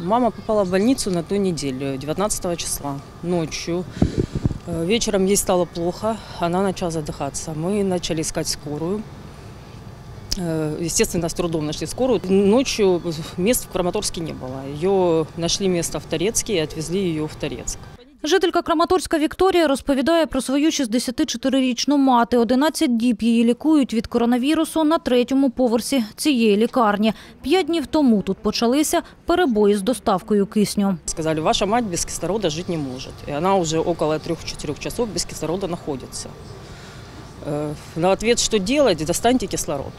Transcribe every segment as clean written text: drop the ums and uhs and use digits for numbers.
Мама попала в больницу на той неделе, 19 числа, ночью. Вечером ей стало плохо, она начала задыхаться. Мы начали искать скорую. Естественно, с трудом нашли скорую. Ночью мест в Краматорске не было. Ее нашли место в Торецке и отвезли ее в Торецк. Жителька Краматорська Вікторія розповідає про свою 64-річну мати. 11 діб її лікують від коронавірусу на 3-му поверсі цієї лікарні. 5 днів тому тут почалися перебої з доставкою кисню. Сказали, ваша мать без кислорода жить не может. И она уже около 3-4 часов без кислорода находится. На ответ, что делать, достаньте кислород.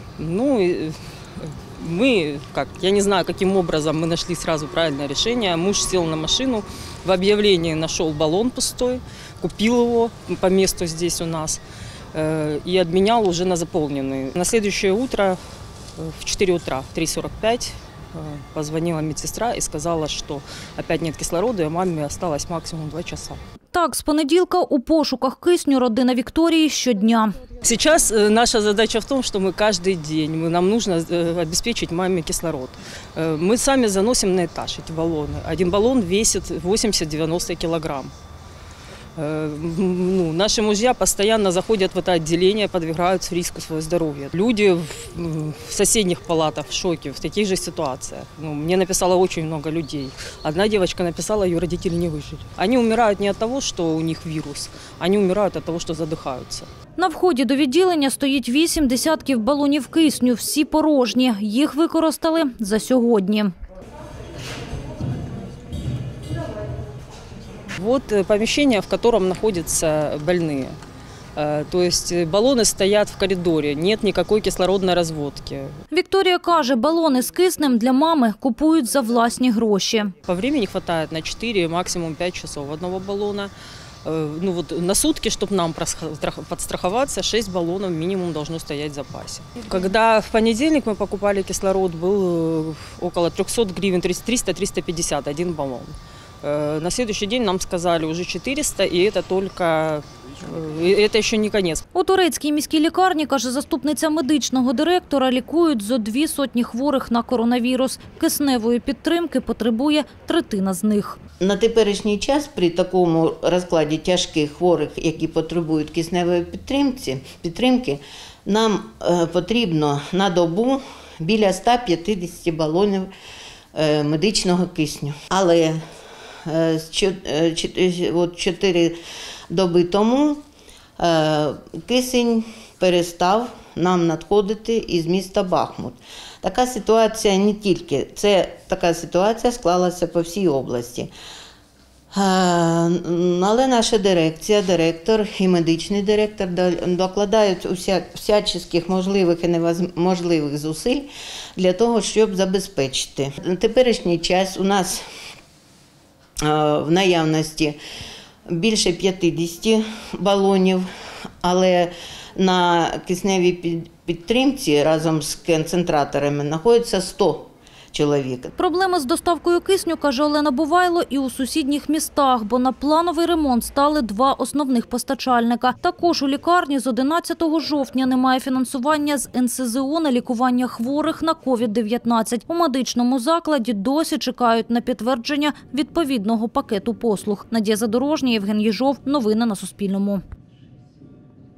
Я не знаю, каким образом мы нашли сразу правильное решение. Муж сел на машину, в объявлении нашел баллон пустой, купил его по месту здесь у нас и обменял уже на заполненный. На следующее утро в 4 утра, в 3:45, позвонила медсестра и сказала, что опять нет кислорода, и маме осталось максимум 2 часа. Так, з понеділка у пошуках кисню родина Вікторії щодня. Сейчас наша задача в том, что мы каждый день, нам нужно обеспечить маме кислород. Мы сами заносим на этаж эти баллоны. Один баллон весит 80-90 килограмм. Наши мужья постоянно заходят в это отделение, подвергаются риску своего здоровья. Люди в соседних палатах в шоке, в таких же ситуациях. Мне написало очень много людей. Одна девочка написала, ее родители не выжили. Они умирают не от того, что у них вирус, они умирают от того, что задыхаются. На вході до відділення стоїть 8 десятків балонів кисню, всі порожні. Їх використали за сьогодні. Вот помещение, в котором находятся больные. То есть баллоны стоят в коридоре, нет никакой кислородной разводки. Вікторія каже, балони з киснем для мами купують за власні гроші. По времени хватает на 4, максимум 5 часов одного баллона. На сутки, чтобы нам подстраховаться, 6 баллонов минимум должно стоять в запасе. Когда в понедельник мы покупали кислород, был около 300 гривен, 300-350 один баллон. На следующий день нам сказали уже 400, и это ще не кінець. У Торецькій міській лікарні, каже заступниця медичного директора, лікують зо 200 хворих на коронавірус. Кисневої підтримки потребує третина з них. На теперішній час при такому розкладі тяжких хворих, які потребують кисневої підтримки, нам потрібно на добу біля 150 балонів медичного кисню. Але 4 доби тому кисень перестав нам надходити із міста Бахмут. Така ситуація не тільки, така ситуація склалася по всій області. Але наша дирекція, директор і медичний директор докладають всяческих можливих і неможливих зусиль для того, щоб забезпечити. На теперішній час у нас в наявності більше 50 балонів, але на кисневій підтримці разом з концентраторами знаходиться 100 чоловік. Проблеми з доставкою кисню, каже Олена Бувайло, і у сусідніх містах, бо на плановий ремонт стали 2 основних постачальника. Також у лікарні з 11 жовтня немає фінансування з НСЗУ на лікування хворих на COVID-19. У медичному закладі досі чекають на підтвердження відповідного пакету послуг. Надія Задорожня, Євген Єжов. Новини на Суспільному.